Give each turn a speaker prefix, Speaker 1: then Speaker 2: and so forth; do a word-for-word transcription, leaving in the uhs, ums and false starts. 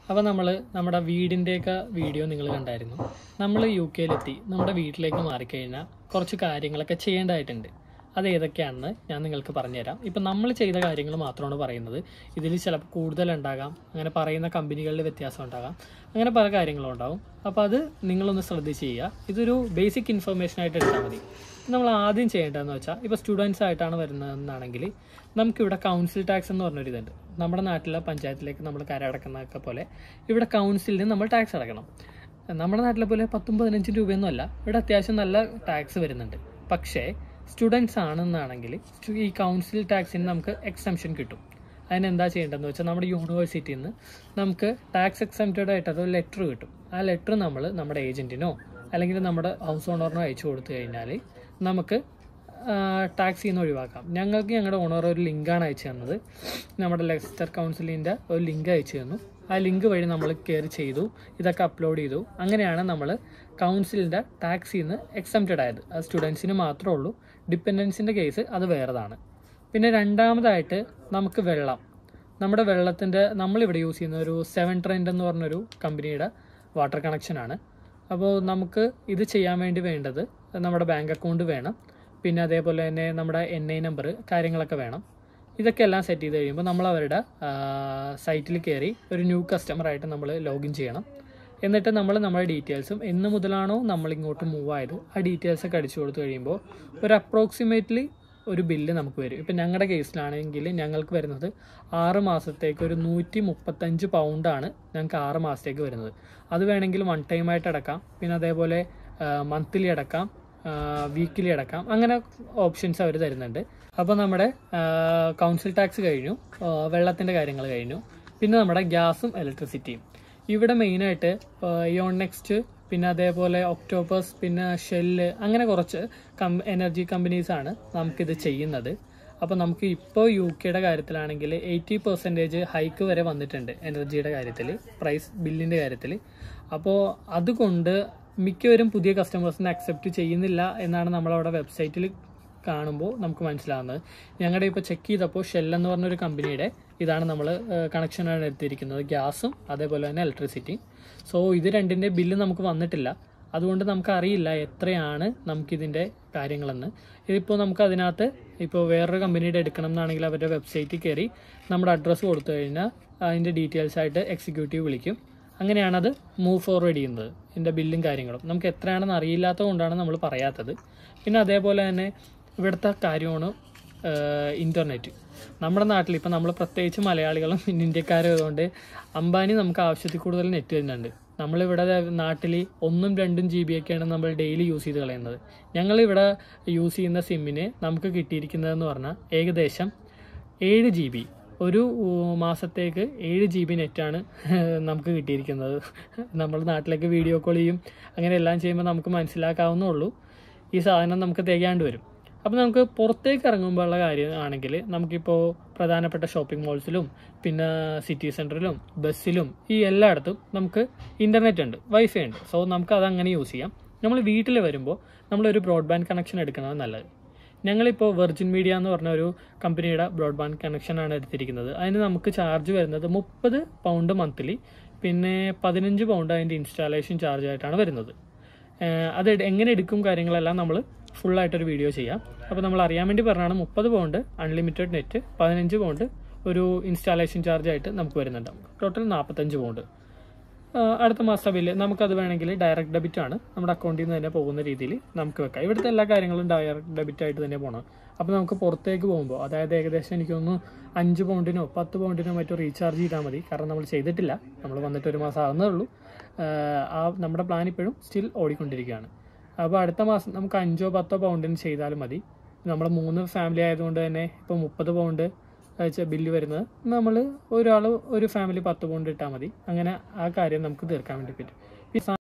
Speaker 1: അപ്പോൾ നമ്മൾ നമ്മുടെ വീടിൻ്റെയൊക്കെ വീഡിയോ നിങ്ങൾ കണ്ടായിരുന്നു. നമ്മൾ യു കെയിലെത്തി നമ്മുടെ വീട്ടിലേക്ക് മാറിക്കഴിഞ്ഞാൽ കുറച്ച് കാര്യങ്ങളൊക്കെ ചെയ്യേണ്ടതായിട്ടുണ്ട്. അത് ഏതൊക്കെയാണെന്ന് ഞാൻ നിങ്ങൾക്ക് പറഞ്ഞുതരാം. ഇപ്പം നമ്മൾ ചെയ്ത കാര്യങ്ങൾ മാത്രമാണ് പറയുന്നത്. ഇതിൽ ചിലപ്പോൾ കൂടുതലുണ്ടാകാം, അങ്ങനെ പറയുന്ന കമ്പനികളിൽ വ്യത്യാസം ഉണ്ടാകാം, അങ്ങനെ പല കാര്യങ്ങളും ഉണ്ടാകും. അപ്പോൾ അത് നിങ്ങളൊന്ന് ശ്രദ്ധിച്ച് ചെയ്യുക. ഇതൊരു ബേസിക് ഇൻഫർമേഷൻ ആയിട്ട് എടുത്താൽ മതി. നമ്മൾ ആദ്യം ചെയ്യേണ്ടതെന്ന് വെച്ചാൽ, ഇപ്പോൾ സ്റ്റുഡൻസ് ആയിട്ടാണ് വരുന്നതെന്നാണെങ്കിൽ നമുക്കിവിടെ കൗൺസിൽ ടാക്സ് എന്ന് പറഞ്ഞൊരിതുണ്ട്. നമ്മുടെ നാട്ടിലെ പഞ്ചായത്തിലേക്ക് നമ്മൾ കരടക്കുന്നതൊക്കെ പോലെ ഇവിടെ കൗൺസിലിന് നമ്മൾ ടാക്സ് അടക്കണം. നമ്മുടെ നാട്ടിലെ പോലെ പത്തും പതിനഞ്ചും രൂപയൊന്നും അല്ല, ഇവിടെ അത്യാവശ്യം നല്ല ടാക്സ് വരുന്നുണ്ട്. പക്ഷേ സ്റ്റുഡൻസ് ആണെന്നാണെങ്കിൽ ഈ കൗൺസിൽ ടാക്സിന് നമുക്ക് എക്സംഷൻ കിട്ടും. അതിനെന്താ ചെയ്യേണ്ടതെന്ന് വെച്ചാൽ, നമ്മുടെ യൂണിവേഴ്സിറ്റിയിൽ നിന്ന് നമുക്ക് ടാക്സ് എക്സംപ്റ്റഡ് ആയിട്ടൊരു ലെറ്റർ കിട്ടും. ആ ലെറ്റർ നമ്മൾ നമ്മുടെ ഏജൻറ്റിനോ അല്ലെങ്കിൽ നമ്മുടെ ഹൗസ് ഓണറിനോ അയച്ചു കൊടുത്തു കഴിഞ്ഞാൽ നമുക്ക് ടാക്സിൽ നിന്ന് ഒഴിവാക്കാം. ഞങ്ങൾക്ക് ഞങ്ങളുടെ ഓണർ ഒരു ലിങ്കാണ് അയച്ചു തന്നത്. നമ്മുടെ ലെസ്റ്റർ കൗൺസിലിൻ്റെ ഒരു ലിങ്ക് അയച്ചു തന്നു. ആ ലിങ്ക് വഴി നമ്മൾ കയറി ചെയ്തു, ഇതൊക്കെ അപ്ലോഡ് ചെയ്തു. അങ്ങനെയാണ് നമ്മൾ കൗൺസിലിൻ്റെ ടാക്സിൽ നിന്ന് എക്സംപ്റ്റഡ് ആയത്. അത് സ്റ്റുഡൻസിന് മാത്രമേ ഉള്ളൂ. ഡിപ്പെൻഡൻസിൻ്റെ കേസ് അത് വേറെതാണ്. പിന്നെ രണ്ടാമതായിട്ട് നമുക്ക് വെള്ളം, നമ്മുടെ വെള്ളത്തിൻ്റെ നമ്മളിവിടെ യൂസ് ചെയ്യുന്ന ഒരു സെവൻ ട്രെൻഡ് എന്ന് പറഞ്ഞൊരു കമ്പനിയുടെ വാട്ടർ കണക്ഷനാണ്. അപ്പോൾ നമുക്ക് ഇത് ചെയ്യാൻ വേണ്ടി വേണ്ടത് നമ്മുടെ ബാങ്ക് അക്കൗണ്ട് വേണം, പിന്നെ അതേപോലെ തന്നെ നമ്മുടെ എൻ ഐ നമ്പർ കാര്യങ്ങളൊക്കെ വേണം. ഇതൊക്കെ എല്ലാം സെറ്റ് ചെയ്ത് കഴിയുമ്പോൾ നമ്മൾ അവരുടെ സൈറ്റിൽ കയറി ഒരു ന്യൂ കസ്റ്റമറായിട്ട് നമ്മൾ ലോഗിൻ ചെയ്യണം. എന്നിട്ട് നമ്മൾ നമ്മുടെ ഡീറ്റെയിൽസും എന്ന് മുതലാണോ നമ്മൾ ഇങ്ങോട്ട് മൂവ് ആയത് ആ ഡീറ്റെയിൽസൊക്കെ അടിച്ചു കൊടുത്തു കഴിയുമ്പോൾ ഒരു അപ്രോക്സിമേറ്റ്ലി ഒരു ബില്ല് നമുക്ക് വരും. ഇപ്പം ഞങ്ങളുടെ കേസിലാണെങ്കിൽ ഞങ്ങൾക്ക് വരുന്നത് ആറ് മാസത്തേക്ക് ഒരു നൂറ്റി മുപ്പത്തഞ്ച് പൗണ്ടാണ് ഞങ്ങൾക്ക് ആറ് മാസത്തേക്ക് വരുന്നത്. അത് വേണമെങ്കിൽ വൺ ടൈമായിട്ട് അടക്കാം, പിന്നെ അതേപോലെ മന്ത്ലി അടക്കാം, വീക്കിലി അടക്കാം, അങ്ങനെ ഓപ്ഷൻസ് അവർ തരുന്നുണ്ട്. അപ്പോൾ നമ്മുടെ കൗൺസിൽ ടാക്സ് കഴിഞ്ഞു, വെള്ളത്തിൻ്റെ കാര്യങ്ങൾ കഴിഞ്ഞു. പിന്നെ നമ്മുടെ ഗ്യാസും ഇലക്ട്രിസിറ്റിയും ഇവിടെ മെയിനായിട്ട് യോൺ നെക്സ്റ്റ്, പിന്നെ അതേപോലെ ഒക്ടോപ്പസ്, പിന്നെ ഷെല്ല്, അങ്ങനെ കുറച്ച് കം എനർജി കമ്പനീസാണ് നമുക്കിത് ചെയ്യുന്നത്. അപ്പോൾ നമുക്ക് ഇപ്പോൾ യു കെയുടെ കാര്യത്തിലാണെങ്കിൽ എയ്റ്റി പെർസെൻറ്റേജ് ഹൈക്ക് വരെ വന്നിട്ടുണ്ട് എനർജിയുടെ കാര്യത്തിൽ, പ്രൈസ് ബില്ലിൻ്റെ കാര്യത്തിൽ. അപ്പോൾ അതുകൊണ്ട് മിക്കവരും പുതിയ കസ്റ്റമേഴ്സിനെ അക്സെപ്റ്റ് ചെയ്യുന്നില്ല എന്നാണ് നമ്മളവിടെ വെബ്സൈറ്റിൽ കാണുമ്പോൾ നമുക്ക് മനസ്സിലാവുന്നത്. ഞങ്ങളുടെ ഇപ്പോൾ ചെക്ക് ചെയ്തപ്പോൾ ഷെൽ എന്ന് പറഞ്ഞൊരു കമ്പനിയുടെ ഇതാണ് നമ്മൾ കണക്ഷനാണ് എടുത്തിരിക്കുന്നത്, ഗ്യാസും അതേപോലെ തന്നെ ഇലക്ട്രിസിറ്റിയും. സോ ഇത് രണ്ടിൻ്റെ ബില്ല് നമുക്ക് വന്നിട്ടില്ല. അതുകൊണ്ട് നമുക്കറിയില്ല എത്രയാണ് നമുക്കിതിൻ്റെ കാര്യങ്ങളെന്ന്. ഇതിപ്പോൾ നമുക്ക് അതിനകത്ത് ഇപ്പോൾ വേറൊരു കമ്പനിയുടെ എടുക്കണം എന്നാണെങ്കിൽ അവരുടെ വെബ്സൈറ്റിൽ കയറി നമ്മുടെ അഡ്രസ്സ് കൊടുത്തു കഴിഞ്ഞാൽ അതിൻ്റെ ഡീറ്റെയിൽസ് ആയിട്ട് എക്സിക്യൂട്ടീവ് വിളിക്കും. അങ്ങനെയാണത് മൂവ് ഫോർവേഡ് ചെയ്യുന്നത്. ഇതിൻ്റെ ബില്ലും കാര്യങ്ങളും നമുക്ക് എത്രയാണെന്ന് അറിയില്ലാത്തത് കൊണ്ടാണ് നമ്മൾ പറയാത്തത്. പിന്നെ അതേപോലെ തന്നെ ഇവിടുത്തെ കാര്യമാണ് ഇൻ്റർനെറ്റ്. നമ്മുടെ നാട്ടിൽ ഇപ്പം നമ്മൾ പ്രത്യേകിച്ച് മലയാളികളും ഇന്ത്യക്കാരും ആയതുകൊണ്ട് അംബാനി നമുക്ക് ആവശ്യത്തിൽ കൂടുതൽ നെറ്റ് വരുന്നുണ്ട്. നമ്മളിവിടെ നാട്ടിൽ ഒന്നും രണ്ടും ജി ബി ഒക്കെയാണ് നമ്മൾ ഡെയിലി യൂസ് ചെയ്ത് കളയുന്നത്. ഞങ്ങളിവിടെ യൂസ് ചെയ്യുന്ന സിമ്മിന് നമുക്ക് കിട്ടിയിരിക്കുന്നതെന്ന് പറഞ്ഞാൽ ഏകദേശം ഏഴ് ജി ബി ഒരു മാസത്തേക്ക് ഏഴ് ജി ബി നെറ്റാണ് നമുക്ക് കിട്ടിയിരിക്കുന്നത്. നമ്മൾ നാട്ടിലേക്ക് വീഡിയോ കോൾ ചെയ്യും, അങ്ങനെ എല്ലാം ചെയ്യുമ്പോൾ നമുക്ക് മനസ്സിലാക്കാവുന്നുള്ളൂ ഈ സാധനം നമുക്ക് തികയാണ്ട് വരും. അപ്പോൾ നമുക്ക് പുറത്തേക്ക് ഇറങ്ങുമ്പോഴുള്ള കാര്യം ആണെങ്കിൽ നമുക്കിപ്പോൾ പ്രധാനപ്പെട്ട ഷോപ്പിംഗ് മോൾസിലും പിന്നെ സിറ്റി സെൻറ്ററിലും ബസ്സിലും ഈ എല്ലായിടത്തും നമുക്ക് ഇൻ്റർനെറ്റ് ഉണ്ട്, വൈഫൈ ഉണ്ട്. സോ നമുക്ക് അതങ്ങനെ യൂസ് ചെയ്യാം. നമ്മൾ വീട്ടിൽ വരുമ്പോൾ നമ്മളൊരു ബ്രോഡ്ബാൻഡ് കണക്ഷൻ എടുക്കുന്നത് നല്ലത്. ഞങ്ങളിപ്പോൾ വെർജിൻ മീഡിയ എന്ന് പറഞ്ഞ ഒരു കമ്പനിയുടെ ബ്രോഡ്ബാൻഡ് കണക്ഷനാണ് എടുത്തിരിക്കുന്നത്. അതിന് നമുക്ക് ചാർജ് വരുന്നത് മുപ്പത് പൗണ്ട് മന്ത്ലി, പിന്നെ പതിനഞ്ച് പൗണ്ട് അതിൻ്റെ ഇൻസ്റ്റാളേഷൻ ചാർജ് ആയിട്ടാണ് വരുന്നത്. അത് എങ്ങനെ എടുക്കും കാര്യങ്ങളെല്ലാം നമ്മൾ ഫുള്ളായിട്ടൊരു വീഡിയോ ചെയ്യാം. അപ്പോൾ നമ്മൾ അറിയാൻ വേണ്ടി പറഞ്ഞാണ് മുപ്പത് പൗണ്ട് അൺലിമിറ്റഡ് നെറ്റ്, പതിനഞ്ച് പൗണ്ട് ഒരു ഇൻസ്റ്റാളേഷൻ ചാർജ് ആയിട്ട് നമുക്ക് വരുന്നുണ്ടാവും. ടോട്ടൽ നാൽപ്പത്തഞ്ച് പൗണ്ട്. അടുത്ത മാസം ബില്ല് നമുക്കത് വേണമെങ്കിൽ ഡയറക്റ്റ് ഡെബിറ്റ് ആണ്, നമ്മുടെ അക്കൗണ്ടിൽ നിന്ന് തന്നെ പോകുന്ന രീതിയിൽ നമുക്ക് വെക്കാം. ഇവിടുത്തെ എല്ലാ കാര്യങ്ങളും ഡയറക്റ്റ് ഡെബിറ്റ് ആയിട്ട് തന്നെ പോകണം. അപ്പോൾ നമുക്ക് പുറത്തേക്ക് പോകുമ്പോൾ, അതായത് ഏകദേശം എനിക്കൊന്ന് അഞ്ച് പൗണ്ടിനോ പത്ത് പൗണ്ടിനോ മറ്റോ റീചാർജ് ചെയ്താൽ മതി. കാരണം നമ്മൾ ചെയ്തിട്ടില്ല, നമ്മൾ വന്നിട്ട് ഒരു മാസം ആകുന്നേ ഉള്ളൂ. ആ നമ്മുടെ പ്ലാൻ ഇപ്പോഴും സ്റ്റിൽ ഓടിക്കൊണ്ടിരിക്കുകയാണ്. അപ്പോൾ അടുത്ത മാസം നമുക്ക് അഞ്ചോ പത്തോ പൗണ്ടിന് ചെയ്താലും മതി. നമ്മൾ മൂന്ന് ഫാമിലി ആയതുകൊണ്ട് തന്നെ ഇപ്പോൾ മുപ്പത് പൗണ്ട് ബില്ല് വരുന്നത് നമ്മൾ ഒരാൾ ഒരു ഫാമിലി പത്ത് പൗണ്ട് ഇട്ടാൽ മതി. അങ്ങനെ ആ കാര്യം നമുക്ക് തീർക്കാൻ വേണ്ടി പറ്റും.